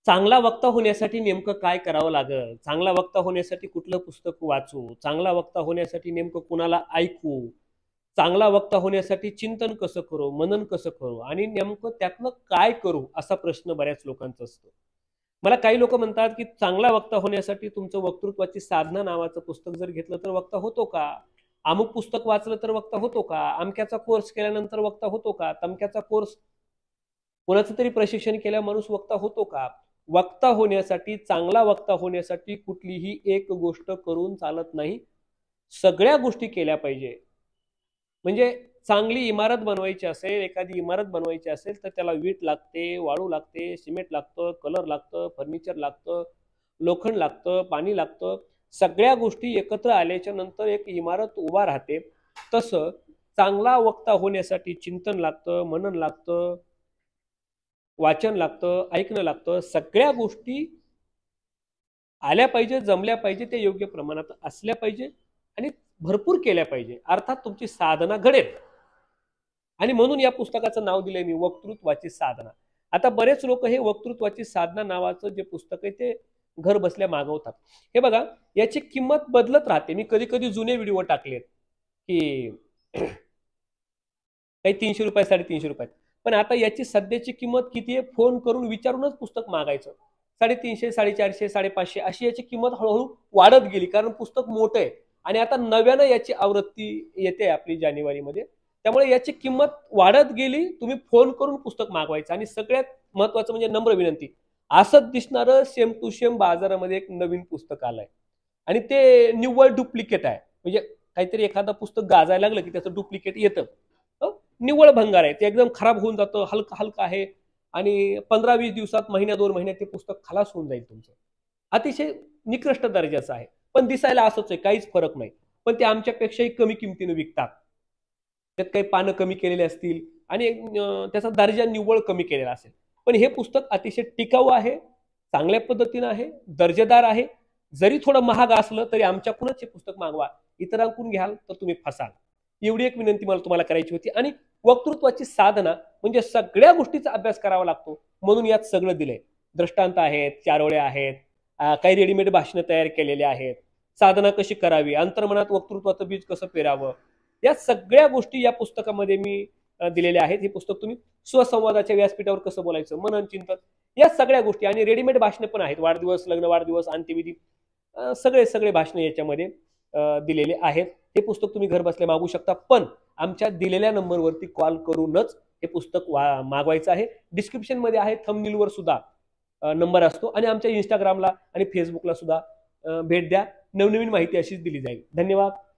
चांगला वक्ता होण्यासाठी नेमकं काय करावं लागेल, चांगला वक्ता होण्यासाठी कुठलं पुस्तक वाचू, चांगला वक्ता होण्यासाठी नेमकं कुणाला ऐकू, चांगला वक्ता होण्यासाठी चिंतन कसं करू, मनन कसं करू आणि नेमकं त्यातनं काय करू, असा प्रश्न बऱ्याच लोकांचा असतो. मला काही लोक म्हणतात की चांगला वक्ता होण्यासाठी तुमचं वक्तृत्वाची साधना नावाचं पुस्तक जर घेतलं तर वक्ता होतो का, अमुक पुस्तक वाचलं तर वक्ता होतो का, अमक्याचा कोर्स केल्यानंतर वक्ता होतो का, तमक्याचा कोर्स कोणाचं तरी प्रशिक्षण केल्या माणूस वक्ता होतो का. वक्ता होण्यासाठी, चांगला वक्ता होण्यासाठी कुठलीही एक गोष्ट करून चालत नाही, सगळ्या गोष्टी केल्या पाहिजे. म्हणजे चांगली इमारत बनवायची असेल, एखादी इमारत बनवायची असेल तर त्याला वीट लागते, वाळू लागते, सिमेंट लागतं, कलर लागतं, फर्निचर लागतं, लोखंड लागतं, पाणी लागतं. सगळ्या गोष्टी एकत्र आल्याच्या नंतर एक इमारत उभा राहते. तसं चांगला वक्ता होण्यासाठी चिंतन लागतं, मनन लागतं, वाचन लागतं, ऐकणं लागतं. सगळ्या गोष्टी आल्या पाहिजे, जमल्या पाहिजे, ते योग्य प्रमाणात असल्या पाहिजे आणि भरपूर केल्या पाहिजे. अर्थात तुमची साधना घडेल. आणि म्हणून या पुस्तकाचं नाव दिलंय मी, वक्तृत्वाची साधना. आता बरेच लोक हे वक्तृत्वाची साधना नावाचं जे पुस्तक आहे ते घर बसल्या मागवतात. हे बघा, याची किंमत बदलत राहते. मी कधी कधी जुने व्हिडिओ टाकलेत की काही 300 रुपये, 350 रुपयात. पण आता याची सध्याची किंमत किती आहे, फोन करून विचारूनच पुस्तक मागायचं. 350, 450, 550 अशी याची किंमत हळूहळू वाढत गेली, कारण पुस्तक मोठं आहे. आणि आता नव्यानं याची आवृत्ती येते आपली जानेवारीमध्ये. त्यामुळे याची किंमत वाढत गेली. तुम्ही फोन करून पुस्तक मागवायचं. आणि सगळ्यात महत्वाचं म्हणजे नम्र विनंती, असंच दिसणारं सेम टू सेम बाजारामध्ये एक नवीन पुस्तक आलंय आणि ते निव्वळ डुप्लिकेट आहे. म्हणजे काहीतरी एखादं पुस्तक गाजायला लागलं की त्याचं डुप्लिकेट येतं. निव्वळ भंगार आहे, ते एकदम खराब होऊन जातं, हलका हलका आहे आणि 15-20 दिवसात, महिन्या 2 महिन्यात ते पुस्तक खलास होऊन जाईल तुमचं. अतिशय निकृष्ट दर्जाचं आहे, पण दिसायला असंच आहे, काहीच फरक नाही. पण ते आमच्यापेक्षाही कमी किमतीने विकतात. त्यात काही पानं कमी केलेली असतील आणि त्याचा दर्जा निव्वळ कमी केलेला असेल. पण हे पुस्तक अतिशय टिकाऊ आहे, चांगल्या पद्धतीनं आहे, दर्जेदार आहे. जरी थोडं महाग असलं तरी आमच्याकडूनच हे पुस्तक मागवा. इतरांकडून घ्याल तर तुम्ही फसाल. एवढी एक विनंती मला तुम्हाला करायची होती. आणि वक्तृत्वाची साधना म्हणजे सगळ्या गोष्टीचा अभ्यास करावा लागतो, म्हणून यात सगळं दिलंय. दृष्टांत आहेत, चारोळ्या आहेत, काही रेडीमेड भाषणं तयार केलेले आहेत, साधना कशी करावी, अंतर्मनात वक्तृत्वाचं बीज कसं पेरावं, या सगळ्या गोष्टी या पुस्तकामध्ये मी दिलेल्या आहेत. हे पुस्तक तुम्ही स्वसंवादाच्या व्यासपीठावर कसं बोलायचं, मनन चिंतन, या सगळ्या गोष्टी. आणि रेडीमेड भाषणे पण आहेत, वाढदिवस, लग्न, वाढदिवस, अंत्यविधी, सगळे सगळे भाषणे याच्यामध्ये दिलेले आहेत. हे पुस्तक तुम्ही घर बसल्या मागवू शकता, पण आमच्या दिलेल्या नंबरवरती कॉल करूनच हे पुस्तक मागवायचं आहे. डिस्क्रिप्शन मध्ये आहे, थंबनेलवर सुद्धा नंबर असतो. आणि आमच्या इंस्टाग्रामला आणि फेसबुकला सुद्धा भेट द्या. नवनवीन माहिती अशीच दिली जाईल. धन्यवाद.